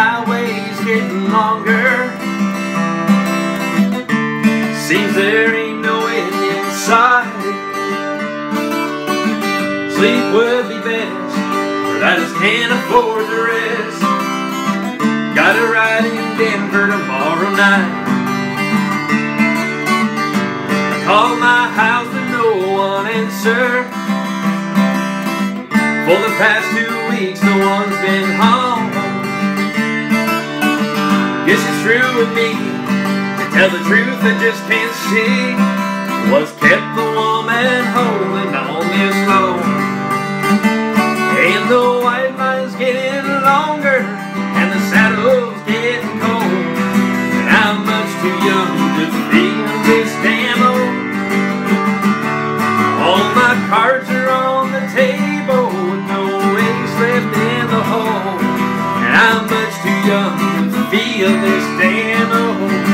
highway's getting longer. Seems there ain't no end in sight. Sleep would be best, but I just can't afford the rest. Got a ride in Denver tomorrow night. Called my house but no one answered. For the past 2 weeks no one's been home. Guess it's true with me, to tell the truth I just can't see what's kept the woman holding on this long. And the white line's getting longer and the saddle's getting cold, and I'm much too young to feel this damn old. All my cards are on the table with no eggs left in the hole, and I'm much too young to feel this damn old.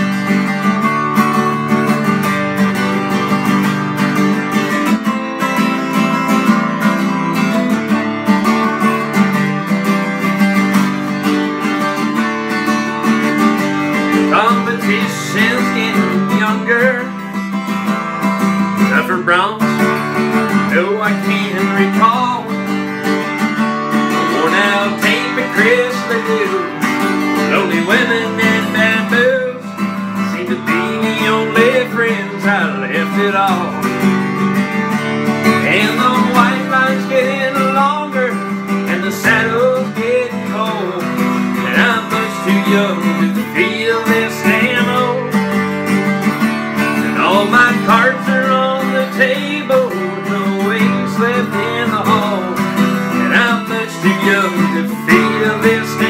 Competition's getting younger. Tougher broncs, no I can't recall. Worn out tape and Chris Ledoux. Lonely women and bamboos seem to be the only friends I left at all. And the white line's getting longer and the saddle's getting cold, and I'm much too young to feel this damn old. And all my cards are on the table with no eggs left in the hole, and I'm much too young to feel this